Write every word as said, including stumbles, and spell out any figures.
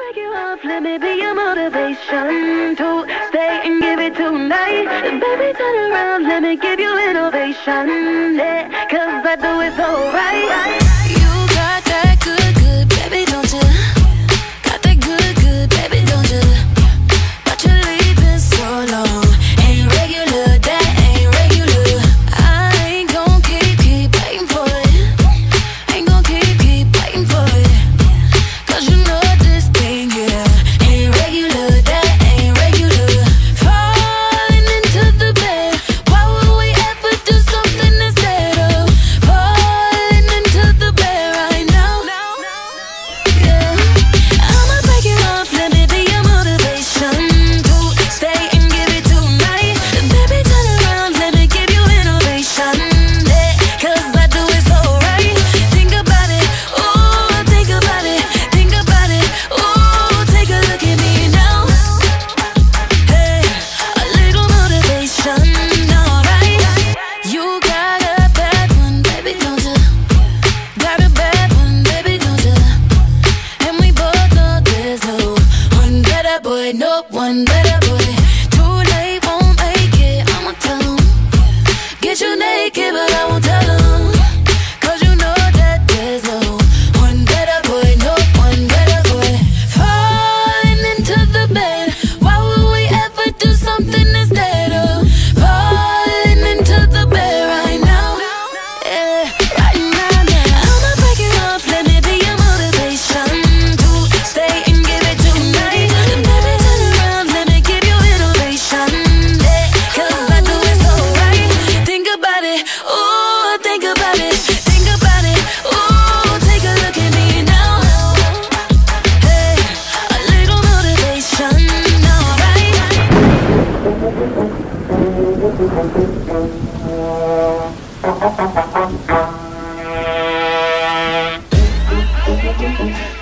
break you off, let me be your motivation to stay and give it tonight. Baby, turn around, let me give you innovation, yeah, cause I do it so right. You got that good, good, baby, don't you? Got that good, good, baby, don't you? But you're leaving so long. Ain't regular, that ain't regular. I ain't gon' keep, keep waiting for it. Ain't gon' keep, keep waiting for it. Cause you know this thing, yeah, ain't regular, that ain't regular. Falling into the bed, why would we ever do something instead of falling into the bed right now? Yeah, I'ma break it off, let me be your motivation to stay and give it tonight. Baby, turn around, let me give you innovation, yeah, cause I do it so right. Think about it, ooh, think about it, think about it, ooh, take a look at me now. Hey, a little motivation, alright. You got a bad one, baby, don't you? Got a bad one, baby, don't you? And we both know there's no one better boy, no one better boy. Too late, won't make it, I'ma tell 'em. Get you naked, but I won't tell 'em. Cause you know that there's no one better boy, no one better boy. Falling into the bed, why would we ever do something instead of falling into the bed right now? Yeah, right now, now. I'ma break it off, let me be your motivation to stay and give it tonight. Baby, turn around, let me give you innovation, yeah, cause I do it so right. Think about it, ooh, think about it, think about it, ooh, take a look at me now. Hey, a little motivation, alright.